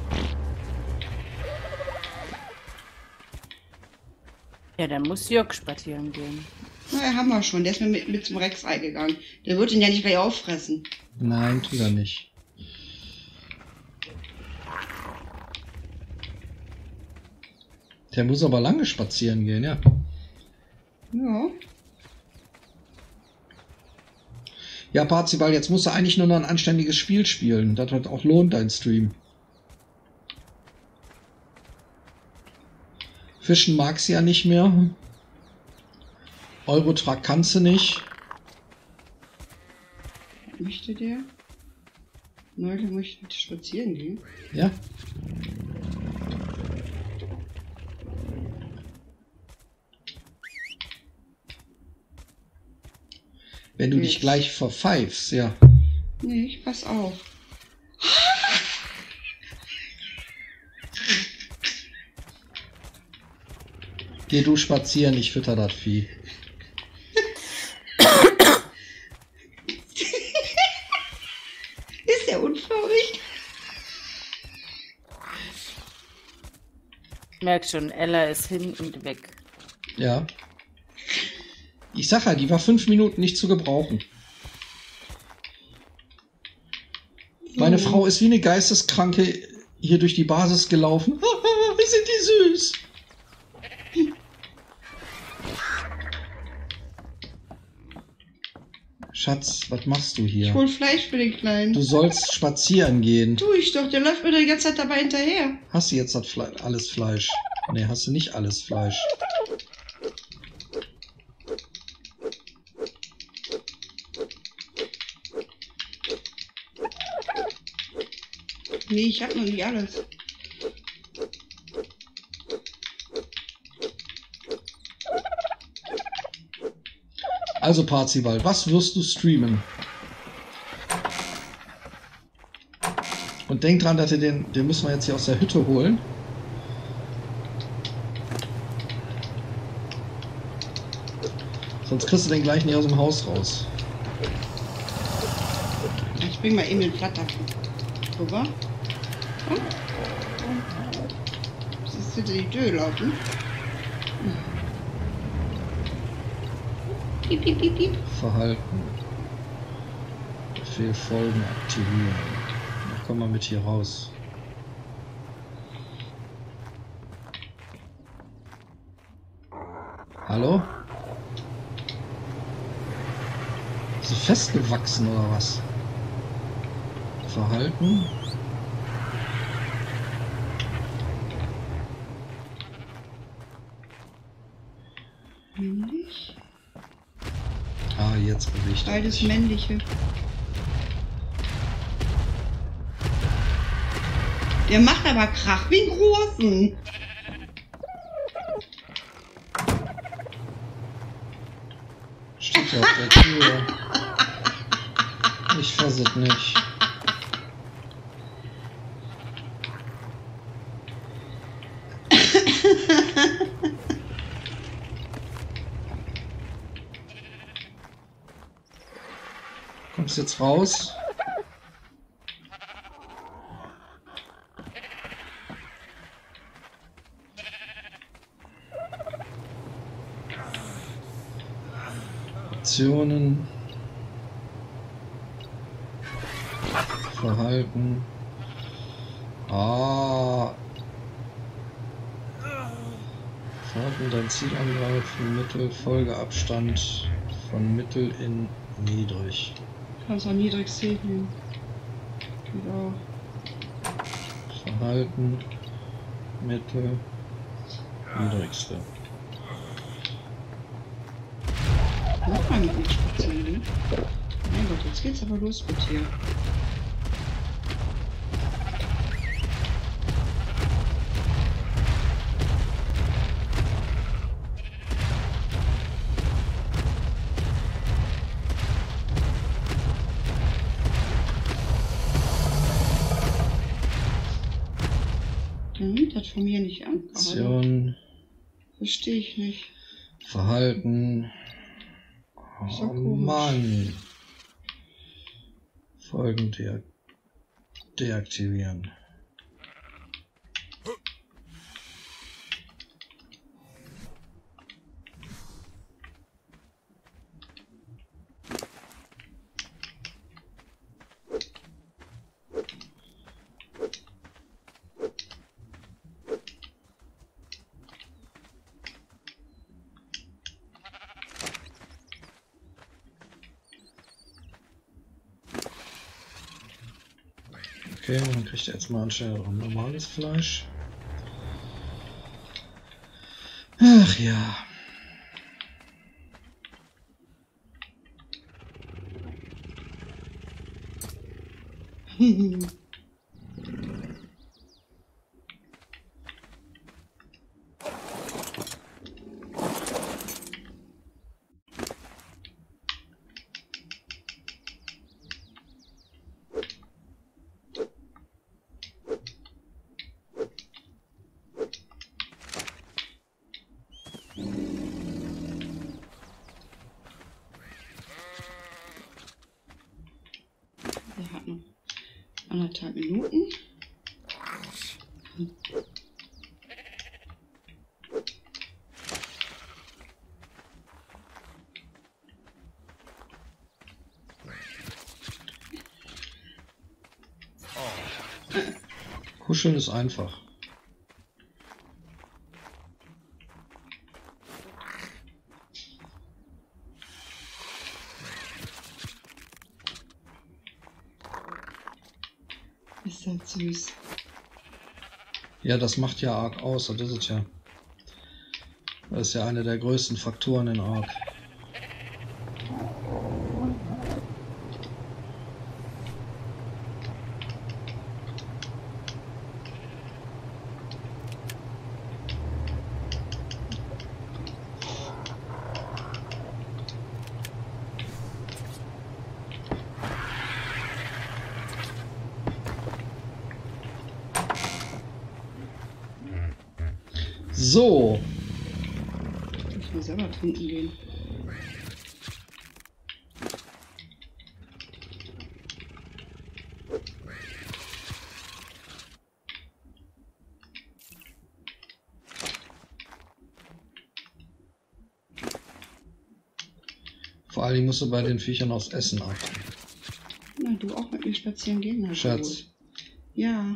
Ja, dann muss Jörg spazieren gehen. Na, haben wir schon. Der ist mir mit, mit zum Rex eingegangen. Der wird ihn ja nicht gleich auffressen. Nein, tut er nicht. Der muss aber lange spazieren gehen, ja. Ja. Ja, Parzival, jetzt musst du eigentlich nur noch ein anständiges Spiel spielen. Das wird auch lohnt, dein Stream. Fischen magst du ja nicht mehr. Eurotruck kannst du nicht. Möchte der? Neulich möchte ich spazieren gehen. Ja. Wenn du dich Jetzt. gleich verpfeifst, ja. Nee, ich pass auf. Geh du spazieren, ich fütter das Vieh. Ist der unförmig? Ich merk schon, Ella ist hin und weg. Ja. Ich sag ja, die war fünf Minuten nicht zu gebrauchen. Meine Hm. Frau ist wie eine Geisteskranke hier durch die Basis gelaufen. Sind die süß. Schatz, was machst du Ich hier? hol Fleisch für den Kleinen. Du sollst spazieren gehen. Tu ich doch, der läuft mir doch die ganze Zeit dabei hinterher. Hast du jetzt das Fle alles Fleisch? Nee, hast du nicht alles Fleisch. Nee, ich hab noch nicht alles. Also Parzival, was wirst du streamen? Und denk dran, dass wir den, den müssen wir jetzt hier aus der Hütte holen. Sonst kriegst du den gleich nicht aus dem Haus raus. Ich bring mal eben den Flatter rüber. Komm. Das ist hinter die Tür laufen. Piep, piep, piep, piep. Verhalten. Befehl folgen aktivieren. Na, komm mal mit hier raus. Hallo? Ist sie festgewachsen oder was? Verhalten. Männlich? Ah, jetzt bewegt er Beides sich. männliche. Der macht aber Krach wie einen großen. Steht ja auf der Tür. Ich fass es nicht. Kommst jetzt raus? Optionen. Verhalten. Ah. Verhalten dein Ziel angreifen, Mittel, Folgeabstand von Mittel in niedrig. Kannst auch niedrig sehen. Genau. Verhalten, Mittel, niedrigste. Noch mal mit mir spazieren. Mein Gott, jetzt geht's aber los mit dir. Das von mir nicht an. Aktion. Verstehe ich nicht. Verhalten. So Oh komisch. Mann. Folgen de deaktivieren. Okay, dann kriegt er jetzt mal anstelle auch normales Fleisch. Ach ja. Der hat noch anderthalb Minuten. Kuscheln ist einfach. Ist das süß. Ja, das macht ja Ark aus, das ist es ja. Das ist ja einer der größten Faktoren in Ark. So. Ich muss selber trinken gehen. Vor allem musst du bei den Viechern aufs Essen achten. Na, du auch mit mir spazieren gehen? Na, Schatz. gut. Ja.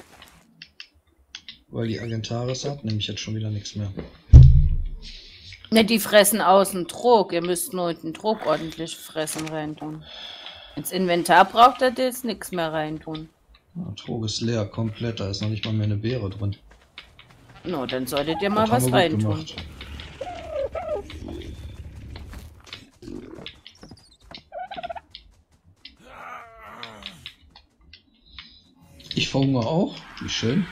Weil die Agentaris hat, nehme ich jetzt schon wieder nichts mehr. Ne, die fressen außen Trog. Ihr müsst nur den Trog ordentlich fressen reintun. Ins Inventar braucht ihr jetzt nichts mehr reintun. Ja, Trog ist leer, komplett, da ist noch nicht mal mehr eine Beere drin. No, dann solltet ihr mal Das was haben wir gut reintun. gemacht. Ich verhungere auch, wie schön.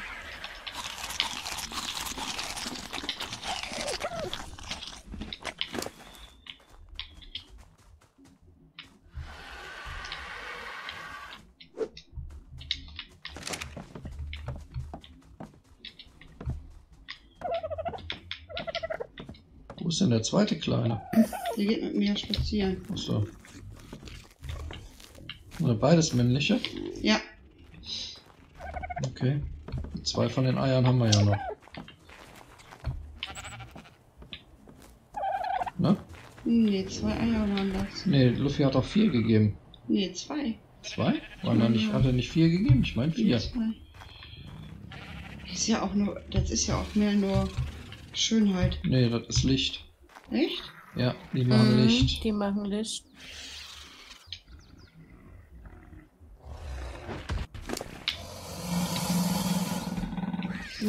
Wo ist denn der zweite Kleine? Der geht mit mir spazieren. Achso. Oder beides männliche? Ja. Okay. Zwei von den Eiern haben wir ja noch. Ne? Nee, zwei Eier waren das. Ne, Luffy hat auch vier gegeben. Nee, zwei. Zwei? Waren da nicht, hat er nicht vier gegeben? Ich meine Nee, vier. zwei. Ist ja auch nur, das ist ja auch mehr nur Schönheit. Nee, das ist Licht. Echt? Ja, die machen Mhm, Licht. Die machen Licht. So.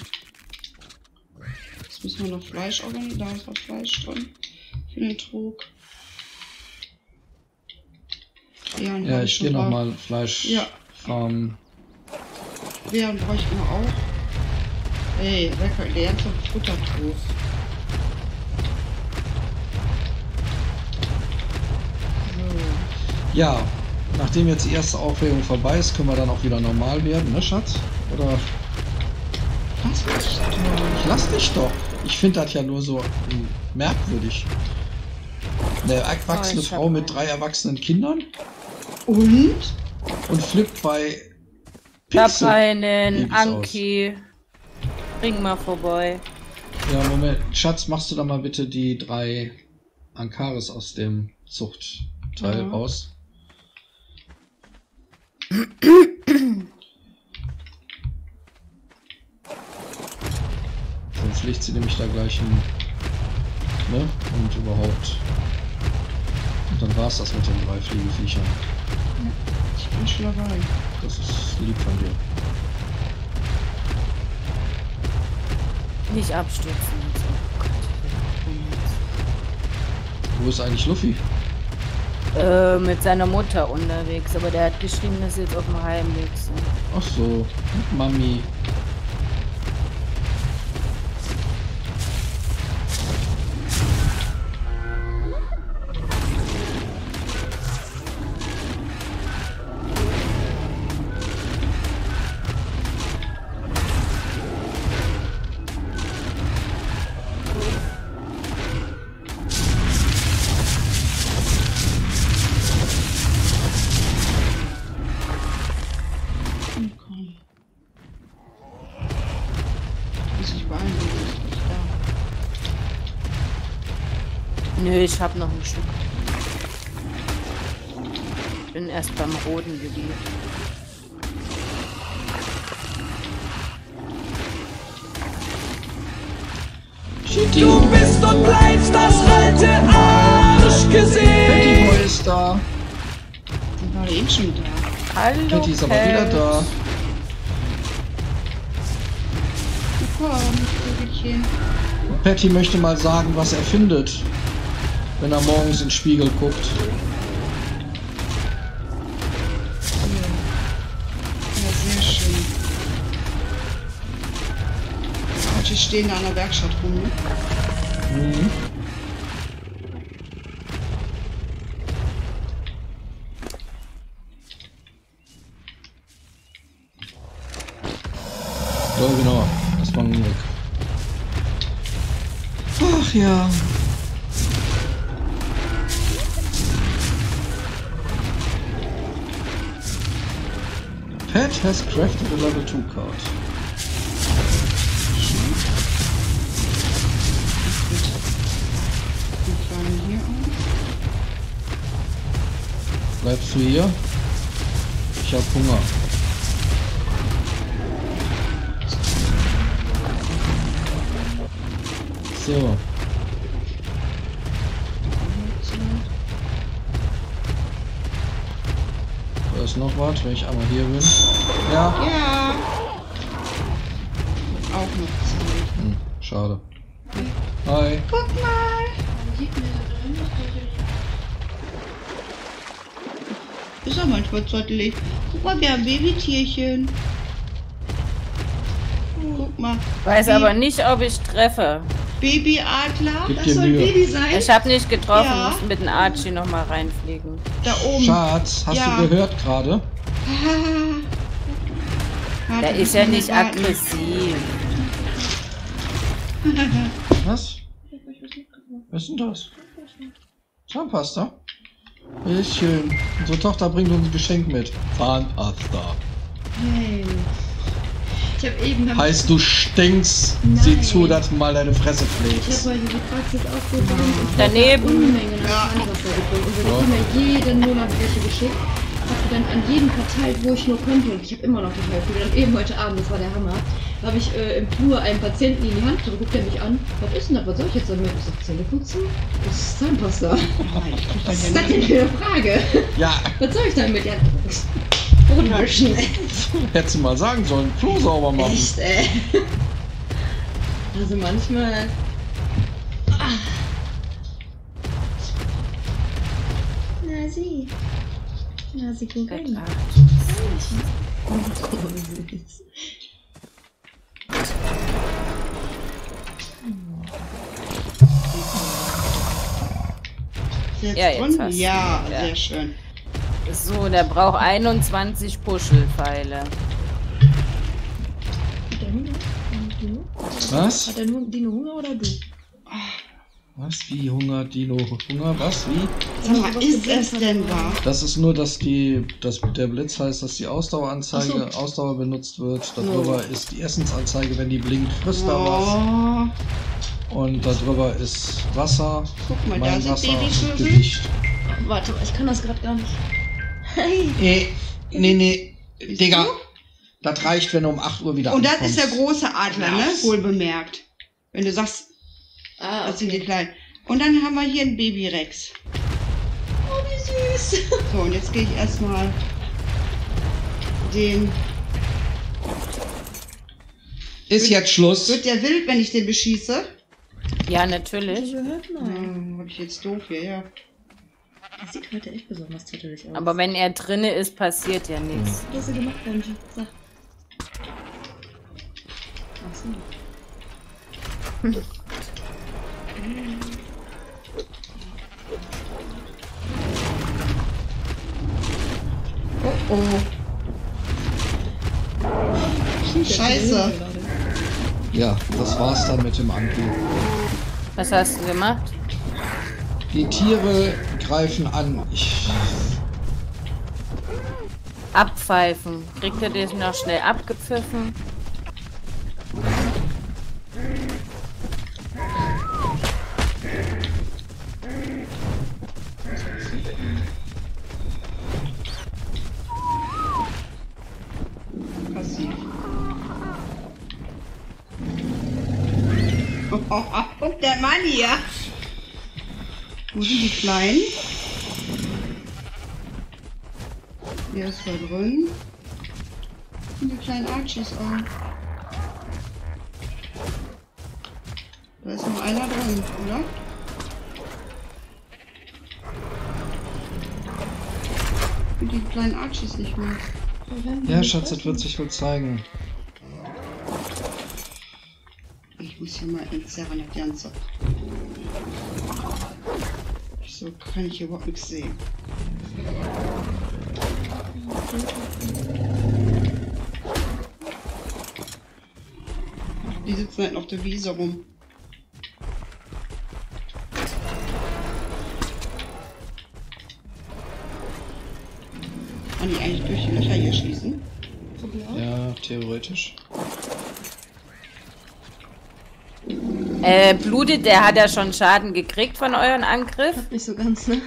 Jetzt müssen wir noch Fleisch organisieren. Da ist noch Fleisch drin. Für den Trog. Ja, Ja, ich gehe nochmal Fleisch Ja. farmen. Beeren bräuchten wir auch. Ey, lecker, der ganze Futtertrog. So. Ja, nachdem jetzt die erste Aufregung vorbei ist, können wir dann auch wieder normal werden, ne Schatz? Oder? Was will ich denn? Ich lass dich doch. Ich finde das ja nur so hm, merkwürdig. Eine erwachsene Oh, ich hab Frau mit einen. drei erwachsenen Kindern Und? und flippt bei Ich hab Pixel. einen Babys Anki. Bring mal vorbei. Ja, Moment. Schatz, machst du da mal bitte die drei Ankares aus dem Zuchtteil Ja. raus? Sonst legt sie nämlich da gleich ein... Ne? Und überhaupt... Und dann war's das mit den drei Fliegeviechern. Ich bin schon dabei. Das ist lieb von dir. Nicht abstürzen. und so. Oh Gott. Wo ist eigentlich Luffy? Äh, mit seiner Mutter unterwegs, aber der hat geschrieben, dass sie jetzt auf dem Heimweg sind. Ach so, mit Mami. Komm. Muss ich beeilen, ich bin nicht da. Nö, ich hab noch ein Stück. Bin erst beim roten Gebiet. Du bist und bleibst das alte Arschgesicht. Patty Boy ist da. Die war eben schon da. Hallo, Patty ist aber Pat. wieder da. Komm, Vögelchen. Patty möchte mal sagen, was er findet, wenn er morgens in den Spiegel guckt. Ja, sehr schön. Manche stehen da an der Werkstatt rum, ne? Mhm. So, genau. Das war ein Glück. Ach ja. Pat has crafted a level two card. Die fangen hier an. Bleibst du hier? Ich hab Hunger. So. Da ist noch was, wenn ich einmal hier bin. Ja. Ja. Auch noch zwei. Hm, schade. Hi. Guck mal. Ist auch manchmal zottelig. Guck mal, wir haben Babytierchen. Guck mal. Weiß Baby- aber nicht, ob ich treffe. Babyadler. Gib Das dir soll Mühe. Baby sein. Ich habe nicht getroffen, Ja. muss mit dem Archie noch mal reinfliegen. Da oben. Schatz, hast Ja. du gehört gerade? Warte, Der ist wir ja müssen nicht warten. aggressiv. Was? Was ist denn das? Zahnpasta? Bisschen. Unsere Tochter bringt uns ein Geschenk mit. Zahnpasta. Hey. Ich habe eben... hab Heißt, du stinkst. Sieh zu, dass du mal deine Fresse ich pflegst. habe heute die Praxis aufgeräumt. Daneben. Unmengen an Zahnwasser getrunken. Unsere Kinder jeden Monat welche geschickt. Hab dann an jedem verteilt, wo ich nur konnte. Und ich habe immer noch total viel. Und eben heute Abend, das war der Hammer, da habe ich äh, im Flur einen Patienten in die Hand gedrückt, guckt er mich an. Was ist denn das? Was soll ich jetzt damit? Ich sag, Zähne putzen? Das ist Zahnpasta. Was ist das denn für eine Frage? Ja. Was soll ich damit? Ja, Brot waschen. Hättest du mal sagen sollen, Klo sauber machen. Echt, ey. Also manchmal... Ah. Na sie. Na sie, guck rein. Jetzt Ja, jetzt unten? hast du. Ja, Ja. sehr schön. So, der braucht einundzwanzig Puschelpfeile. Hat der Hunger? Du? Was? Hat der nur Dino Hunger oder du? Was? Wie Hunger, Dino? Hunger? Was? Wie? Sag mal, ist es denn wahr? Das ist nur, dass die, dass der Blitz heißt, dass die Ausdaueranzeige, Ach so. Ausdauer benutzt wird. Darüber ist die Essensanzeige, wenn die blinkt, frisst er was. Oh, Und darüber ist Wasser, guck mal, da mein sind Wasser und Babyschlüssel. Gewicht. Warte, ich kann das gerade gar nicht. Hey. Nee, nee, nee, Bist Digga. du? Das reicht, wenn du um acht Uhr wieder Und das ankommst. ist der große Adler, ne? Was? Wohl bemerkt. Wenn du sagst, Ah, das sind die okay. kleinen. Und dann haben wir hier einen Baby-Rex. Oh, wie süß. So, und jetzt gehe ich erstmal den. Ist jetzt Schluss. Wird der wild, wenn ich den beschieße? Ja, natürlich. Gehört? Nein. Hm, hab ich jetzt doof hier, ja. Das sieht heute echt besonders tätelig aus. Aber wenn er drinne ist, passiert ja nichts. Was hast du gemacht, Benji? Sag. Ach so. Oh oh. Scheiße. Ja, das war's dann mit dem Anki. Was hast du gemacht? Die Tiere greifen an. Ich, Abpfeifen. Kriegt er das noch schnell abgepfiffen? Passiv. Oh, oh, oh, guck der Mann hier. Wo sind die Kleinen? Hier ist er drin. Und die kleinen Archies auch. Da ist noch einer drin, oder? Und die kleinen Archies nicht mehr. ja, Schatz, das wird sich wohl zeigen. Ich muss hier mal entzerren, das Ganze. So kann ich hier überhaupt nichts sehen. Die sitzen halt auf der Wiese rum. Kann ich eigentlich durch die Löcher hier schießen? Ja, theoretisch. Äh, blutet, der hat ja schon Schaden gekriegt von euren Angriff. Nicht so ganz, ne?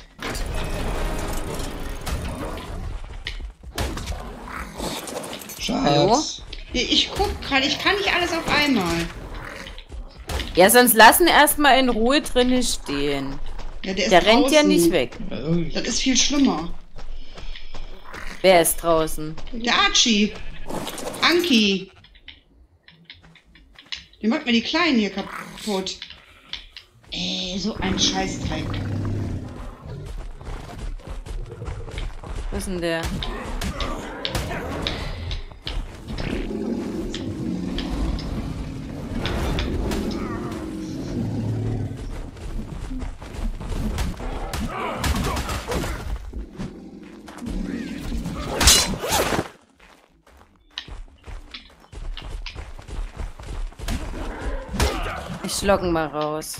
Schatz. Ich guck gerade, ich kann nicht alles auf einmal. Ja, sonst lassen erstmal in Ruhe drinnen stehen. Ja, der ist Der rennt ja draußen. nicht weg. Ja, irgendwie- Das ist viel schlimmer. Wer ist draußen? Der Archie. Anki. Der macht mir die Kleinen hier kaputt. Ey, so ein Scheißdreck. Wo ist denn der? Ich locken mal raus.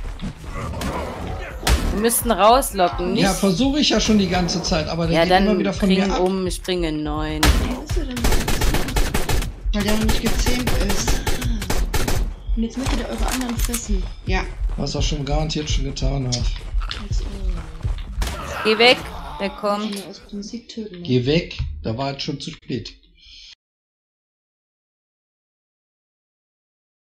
Wir müssten rauslocken, nicht? Ja, versuche ich ja schon die ganze Zeit, aber der Ja, geht dann immer wieder von spring mir ab. um, springe neun. Weil der noch nicht gezähmt ist. Und jetzt möchtet ihr eure anderen fressen. Ja. Was er schon garantiert schon getan hat. Geh weg. Der kommt. Aus Prinzip töten. Ne? Geh weg, da war es schon zu spät.